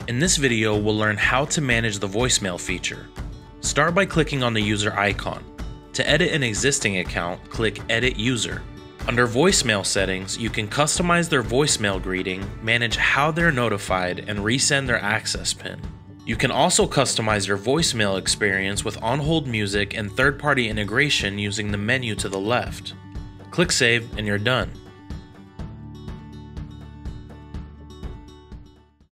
In this video, we'll learn how to manage the voicemail feature. Start by clicking on the user icon. To edit an existing account, click Edit User. Under voicemail settings, you can customize their voicemail greeting, manage how they're notified, and resend their access PIN. You can also customize your voicemail experience with on-hold music and third-party integration using the menu to the left. Click Save and you're done.